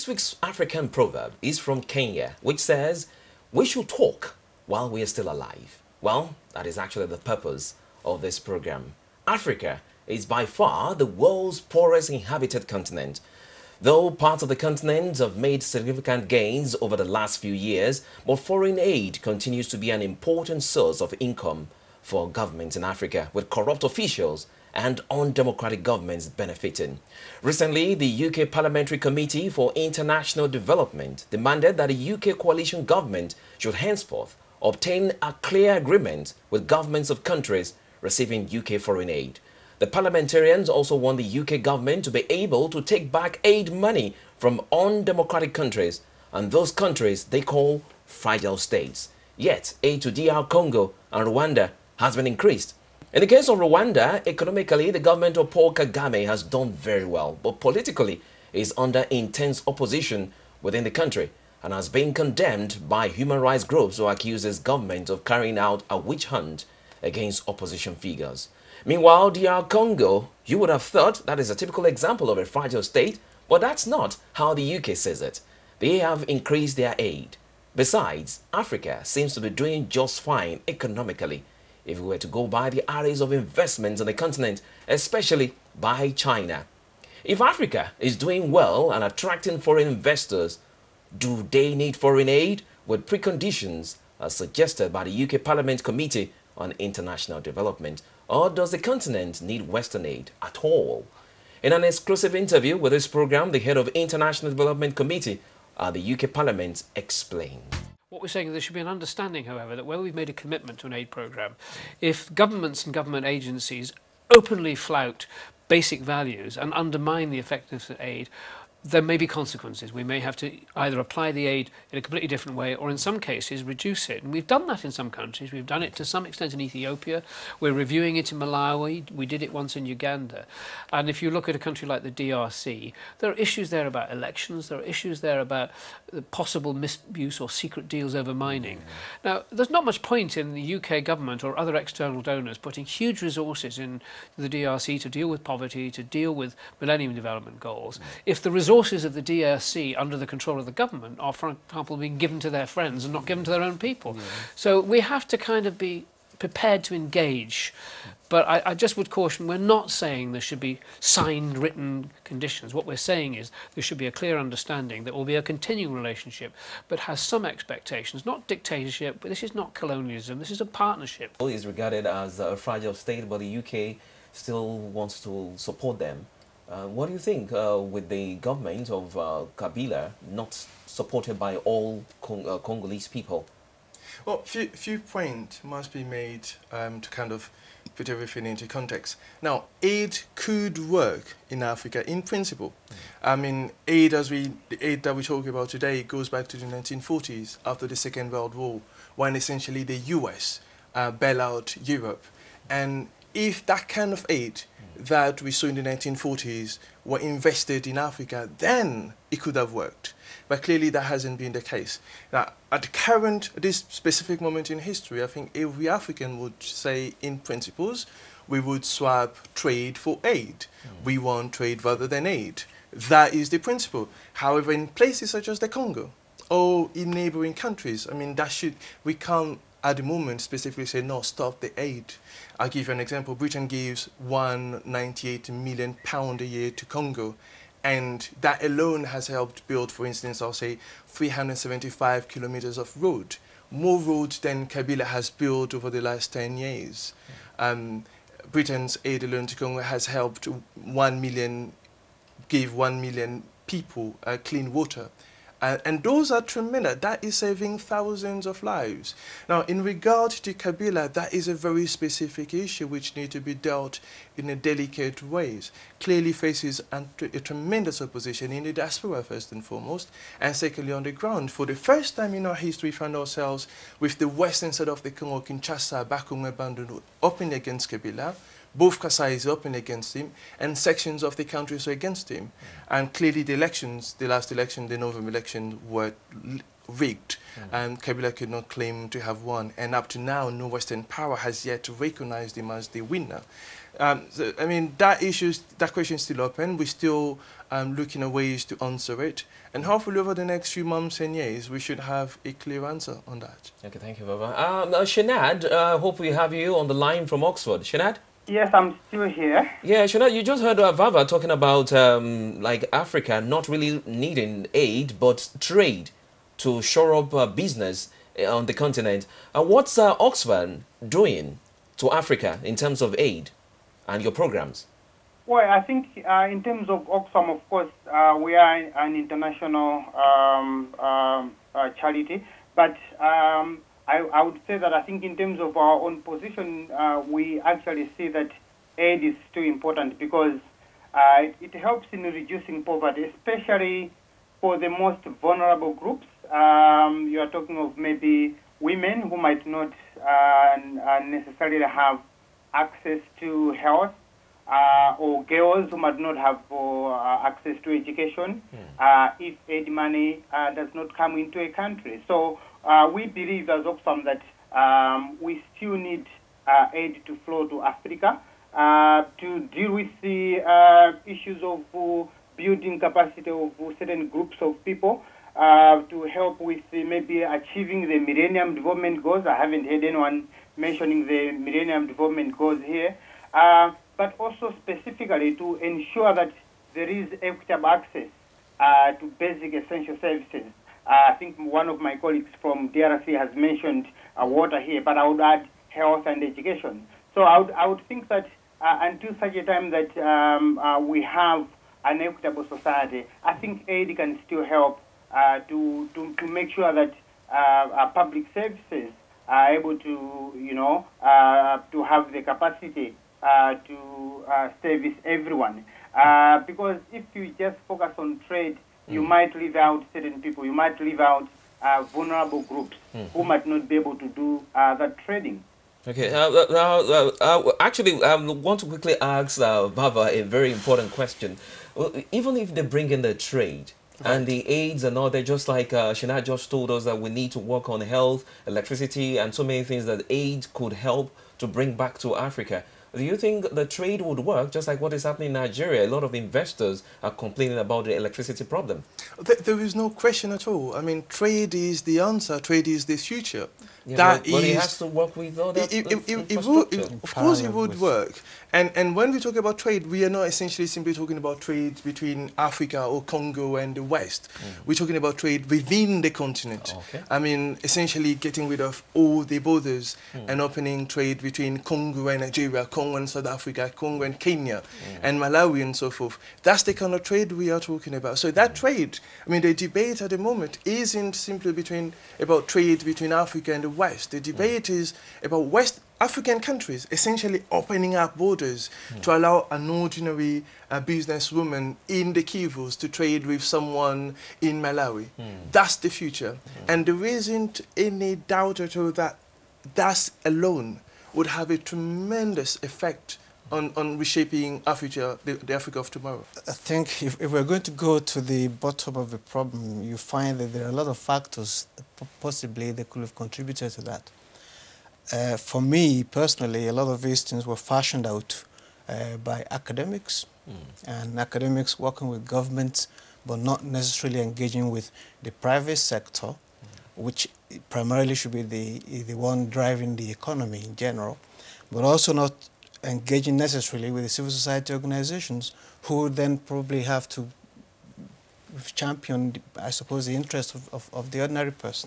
This week's African proverb is from Kenya, which says, "We should talk while we are still alive." Well, that is actually the purpose of this program. Africa is by far the world's poorest inhabited continent. Though parts of the continent have made significant gains over the last few years, but foreign aid continues to be an important source of income for governments in Africa, with corrupt officials and undemocratic governments benefiting. Recently, the UK Parliamentary Committee for International Development demanded that the UK coalition government should henceforth obtain a clear agreement with governments of countries receiving UK foreign aid. The parliamentarians also want the UK government to be able to take back aid money from undemocratic countries and those countries they call fragile states. Yet, aid to DR Congo and Rwanda has been increased. In the case of Rwanda, economically, the government of Paul Kagame has done very well, but politically is under intense opposition within the country and has been condemned by human rights groups who accuse his government of carrying out a witch hunt against opposition figures. Meanwhile, DR Congo, you would have thought that is a typical example of a fragile state, but that's not how the UK says it. They have increased their aid. Besides, Africa seems to be doing just fine economically if we were to go by the arrays of investments on the continent, especially by China. If Africa is doing well and attracting foreign investors, do they need foreign aid with preconditions as suggested by the UK Parliament Committee on International Development? Or does the continent need Western aid at all? In an exclusive interview with this program, the head of International Development Committee at the UK Parliament explained. What we're saying is there should be an understanding, however, that where we've made a commitment to an aid programme, if governments and government agencies openly flout basic values and undermine the effectiveness of aid, there may be consequences. We may have to either apply the aid in a completely different way or in some cases reduce it. And we've done that in some countries. We've done it to some extent in Ethiopia. We're reviewing it in Malawi. We did it once in Uganda. And if you look at a country like the DRC, there are issues there about elections. There are issues there about the possible misuse or secret deals over mining. Now, there's not much point in the UK government or other external donors putting huge resources in the DRC to deal with poverty, to deal with Millennium Development Goals, if the resources of the DRC under the control of the government are, for example, being given to their friends and not given to their own people. So we have to kind of be prepared to engage. But I just would caution, we're not saying there should be signed, written conditions. What we're saying is there should be a clear understanding that will be a continuing relationship, but has some expectations, not dictatorship, but this is not colonialism, this is a partnership. It is regarded as a fragile state, but the UK still wants to support them. What do you think with the government of Kabila not supported by all Congolese people? Well, few points must be made to kind of put everything into context. Now, aid could work in Africa in principle. I mean, the aid that we talk about today goes back to the 1940s after the Second World War, when essentially the US bailed out Europe. And if that kind of aid that we saw in the 1940s were invested in Africa, then it could have worked. But clearly that hasn't been the case. Now, at this specific moment in history, I think every African would say, in principles, we would swap trade for aid. We want trade rather than aid. That is the principle. However, in places such as the Congo or in neighboring countries, I mean, we can't at the moment specifically say, no, stop the aid. I'll give you an example. Britain gives £198 million a year to Congo, and that alone has helped build, for instance, I'll say 375 kilometers of road, more roads than Kabila has built over the last 10 years. Britain's aid alone to Congo has helped give 1 million people clean water. And those are tremendous. That is saving thousands of lives. Now, in regard to Kabila, that is a very specific issue which needs to be dealt in a delicate ways. Clearly faces a tremendous opposition in the diaspora, first and foremost, and secondly on the ground. For the first time in our history, we found ourselves with the western side of the Congo, Kinshasa, Bakoum, Bandundu, open against Kabila. Both Kasai is open against him, and sections of the countries are against him. And clearly the elections, the last election, the November election, were rigged, and Kabila could not claim to have won. And up to now, no Western power has yet recognized him as the winner. So, I mean, that question is still open. We're still looking at ways to answer it. And hopefully over the next few months and years, we should have a clear answer on that. Okay, thank you, Baba. Shanad, hope we have you on the line from Oxford. Shanad? Yes, I'm still here. Yeah, Shanad, you just heard Vava talking about like Africa not really needing aid, but trade to shore up business on the continent. What's Oxford doing to Africa in terms of aid and your programs? Well, I think in terms of Oxfam, of course, we are an international charity, but I would say that I think in terms of our own position, we actually see that aid is still important because it helps in reducing poverty, especially for the most vulnerable groups. You are talking of maybe women who might not necessarily have access to health, or girls who might not have access to education if aid money does not come into a country. So we believe as Oxfam that we still need aid to flow to Africa to deal with the issues of building capacity of certain groups of people, to help with maybe achieving the Millennium Development Goals. I haven't heard anyone mentioning the Millennium Development Goals here. But also specifically to ensure that there is equitable access to basic essential services. I think one of my colleagues from DRC has mentioned water here, but I would add health and education. So I would think that until such a time that we have an equitable society, I think aid can still help to make sure that public services are able to, to have the capacity to service everyone. Because if you just focus on trade, you might leave out certain people, you might leave out vulnerable groups who might not be able to do that trading. Okay, actually, I want to quickly ask Vava a very important question. Well, even if they bring in the trade, and the aids and all that, just like Shanad just told us that we need to work on health, electricity, and so many things that aid could help to bring back to Africa. Do you think the trade would work, just like what is happening in Nigeria? A lot of investors are complaining about the electricity problem. There is no question at all. I mean, trade is the answer. Trade is the future. Yeah, but it has to work with all that of course it would work. And when we talk about trade, we are not essentially simply talking about trade between Africa or Congo and the West. We're talking about trade within the continent. Okay. I mean, essentially getting rid of all the borders and opening trade between Congo and Nigeria, Congo and South Africa, Congo and Kenya, and Malawi and so forth. That's the kind of trade we are talking about. So that trade, I mean, the debate at the moment isn't simply about trade between Africa and the West. The debate is about West African countries essentially opening up borders to allow an ordinary businesswoman in the Kivus to trade with someone in Malawi. That's the future. And there isn't any doubt at all that that alone would have a tremendous effect on reshaping Africa, the Africa of tomorrow. I think if we're going to go to the bottom of the problem, you find that there are a lot of factors that possibly they could have contributed to that. For me, personally, a lot of these things were fashioned out by academics, and academics working with governments, but not necessarily engaging with the private sector, which primarily should be the one driving the economy in general, but also not engaging necessarily with the civil society organizations who would then probably have to champion, I suppose, the interest of the ordinary person.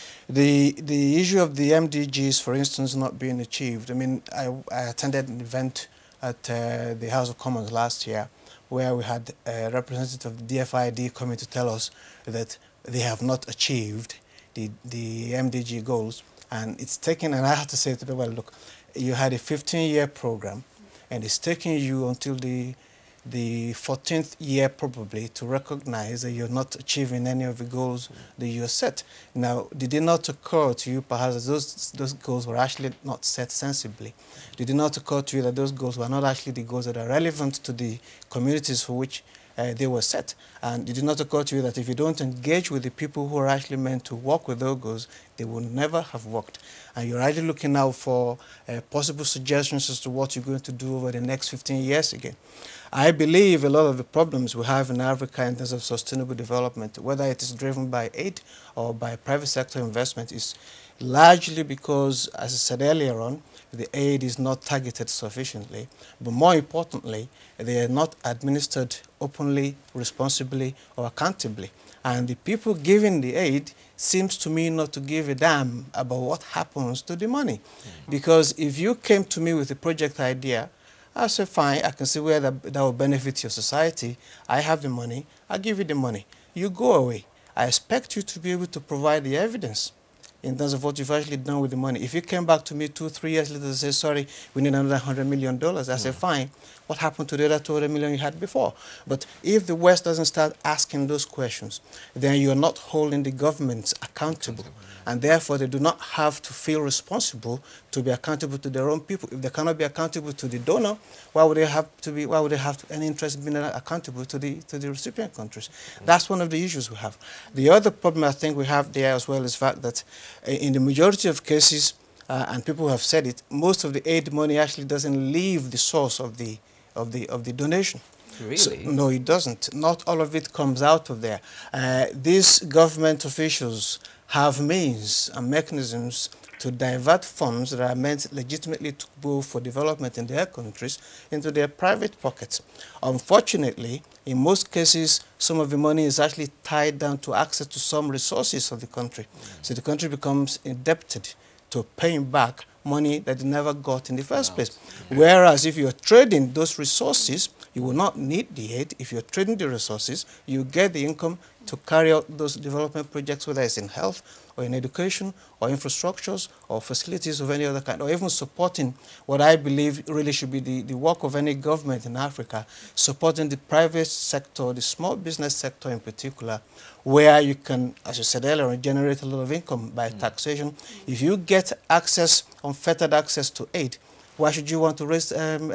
The issue of the MDGs, for instance, not being achieved. I mean, I attended an event at the House of Commons last year where we had a representative of the DFID coming to tell us that they have not achieved the MDG goals. And it's taken, and I have to say to them, well, look, you had a 15-year program, and it's taking you until the 14th year probably to recognize that you're not achieving any of the goals that you set. Now, did it not occur to you perhaps that those goals were actually not set sensibly? Did it not occur to you that those goals were not actually the goals that are relevant to the communities for which they were set. And it did not occur to you that if you don't engage with the people who are actually meant to work with those goals, they will never have worked. And you're actually looking out for possible suggestions as to what you're going to do over the next 15 years again. I believe a lot of the problems we have in Africa in terms of sustainable development, whether it is driven by aid or by private sector investment, is largely because, as I said earlier on, the aid is not targeted sufficiently. But more importantly, they are not administered openly, responsibly, or accountably. And the people giving the aid seems to me not to give a damn about what happens to the money. Because if you came to me with a project idea, I say, fine, I can see where that will benefit your society. I have the money. I'll give you the money. You go away. I expect you to be able to provide the evidence in terms of what you've actually done with the money. If you came back to me 2-3 years later and say, sorry, we need another $100 million, I say, fine, what happened to the other $200 million you had before? But if the West doesn't start asking those questions, then you're not holding the governments accountable. And therefore, they do not have to feel responsible to be accountable to their own people. If they cannot be accountable to the donor, why would they have any interest in being accountable to the recipient countries? That's one of the issues we have. The other problem I think we have there as well is the fact that in the majority of cases, and people have said it, most of the aid money actually doesn't leave the source of the donation. Really? So, no, it doesn't. Not all of it comes out of there. These government officials have means and mechanisms to divert funds that are meant legitimately to go for development in their countries into their private pockets. Unfortunately, in most cases, some of the money is actually tied down to access to some resources of the country. So the country becomes indebted to paying back money that they never got in the first place. Whereas if you're trading those resources, you will not need the aid. If you're trading the resources, you get the income to carry out those development projects, whether it's in health or in education or infrastructures or facilities of any other kind, or even supporting what I believe really should be the work of any government in Africa, supporting the private sector, the small business sector in particular, where you can, as you said earlier, generate a lot of income by taxation. If you get access, unfettered access to aid, why should you want to raise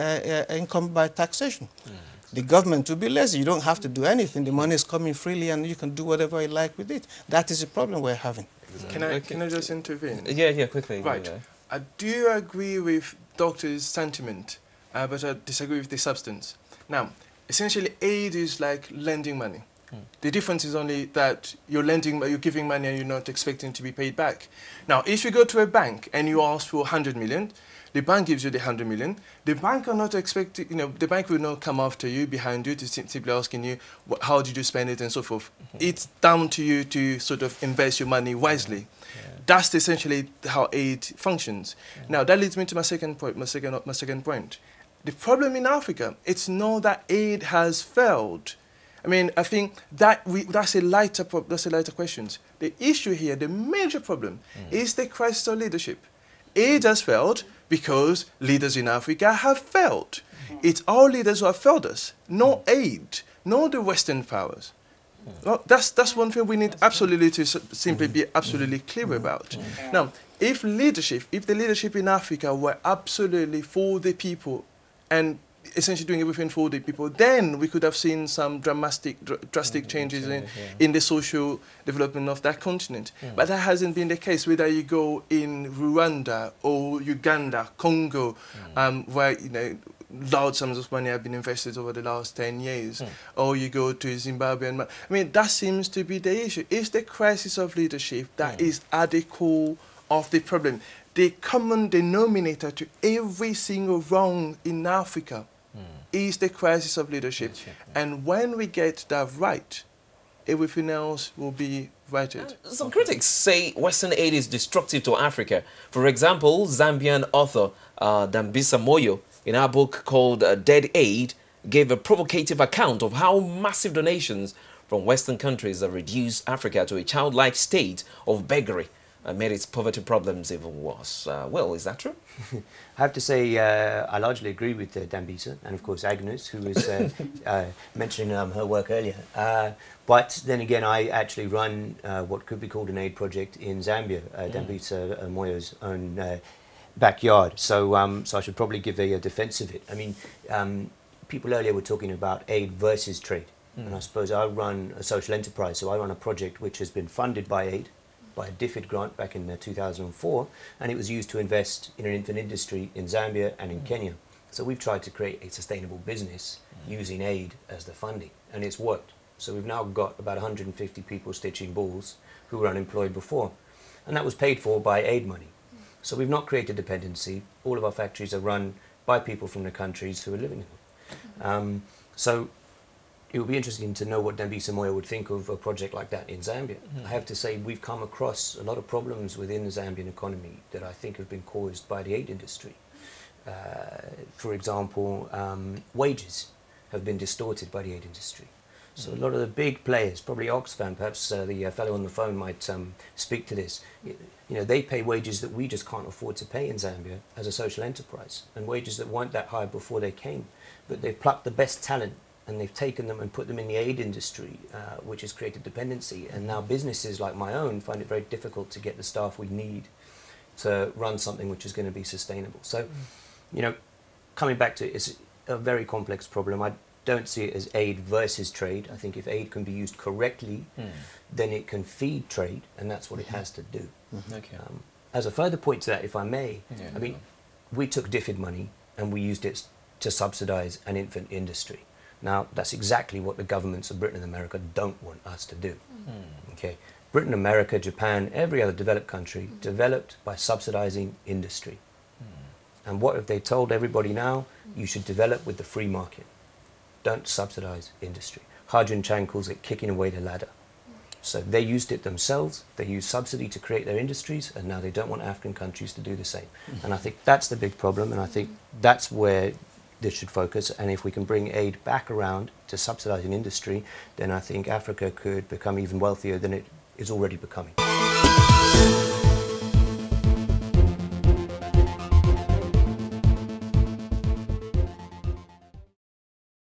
income by taxation? The government will be lazy. You don't have to do anything. The money is coming freely and you can do whatever you like with it. That is the problem we're having. Can I just intervene? Yeah, quickly. Right. I do agree with Doctor's sentiment, but I disagree with the substance. Now, essentially, aid is like lending money. The difference is only that you're giving money and you're not expecting to be paid back. Now, if you go to a bank and you ask for 100 million, the bank gives you the 100 million. The bank are not expecting, the bank will not come after you, behind you, to simply asking you, how did you spend it and so forth. It's down to you to sort of invest your money wisely. That's essentially how aid functions. Now, that leads me to my second point. My second point. The problem in Africa, it's not that aid has failed. I mean, I think that's a lighter question. The issue here, the major problem, is the crisis of leadership. Aid has failed because leaders in Africa have failed. It's our leaders who have failed us, not aid, not the Western powers. Well, that's one thing we need absolutely to simply be absolutely clear about. Now, if the leadership in Africa were absolutely for the people and essentially doing everything for the people, then we could have seen some drastic changes in the social development of that continent. But that hasn't been the case, whether you go in Rwanda or Uganda, Congo, where large sums of money have been invested over the last 10 years, or you go to Zimbabwe. I mean, that seems to be the issue. It's the crisis of leadership that is at the core of the problem. The common denominator to every single wrong in Africa is the crisis of leadership. And when we get that right, everything else will be righted. Some critics say Western aid is destructive to Africa. For example, Zambian author Dambisa Moyo, in her book called Dead Aid, gave a provocative account of how massive donations from Western countries have reduced Africa to a childlike state of beggary and made its poverty problems even worse. Will, is that true? I have to say I largely agree with Dambisa and, of course, Agnes, who was mentioning her work earlier. But then again, I actually run what could be called an aid project in Zambia, Dambisa Moyo's own backyard. So I should probably give a defense of it. I mean, people earlier were talking about aid versus trade. And I suppose I run a social enterprise, so I run a project which has been funded by aid, by a DFID grant back in 2004, and it was used to invest in an infant industry in Zambia and in Kenya. So we've tried to create a sustainable business using aid as the funding, and it's worked. So we've now got about 150 people stitching balls who were unemployed before, and that was paid for by aid money. So we've not created dependency. All of our factories are run by people from the countries who are living in them. So it would be interesting to know what Dambisa Moyo would think of a project like that in Zambia. I have to say we've come across a lot of problems within the Zambian economy that I think have been caused by the aid industry. For example, wages have been distorted by the aid industry. So a lot of the big players, probably Oxfam, perhaps the fellow on the phone might speak to this. You know, they pay wages that we just can't afford to pay in Zambia as a social enterprise, and wages that weren't that high before they came. But they've plucked the best talent and they've taken them and put them in the aid industry, which has created dependency. And now businesses like my own find it very difficult to get the staff we need to run something which is going to be sustainable. So, you know, coming back to it, it's a very complex problem. I don't see it as aid versus trade. I think if aid can be used correctly, then it can feed trade, and that's what it has to do. Okay. As a further point to that, if I may, Yeah, I mean, we took DFID money and we used it to subsidize an infant industry. Now, that's exactly what the governments of Britain and America don't want us to do. Okay, Britain, America, Japan, every other developed country developed by subsidizing industry. And what have they told everybody now? You should develop with the free market. Don't subsidize industry. Hajun Chang calls it kicking away the ladder. So they used it themselves, they used subsidy to create their industries, and now they don't want African countries to do the same. And I think that's the big problem, and I think that's where this should focus. And if we can bring aid back around to subsidizing industry, then I think Africa could become even wealthier than it is already becoming.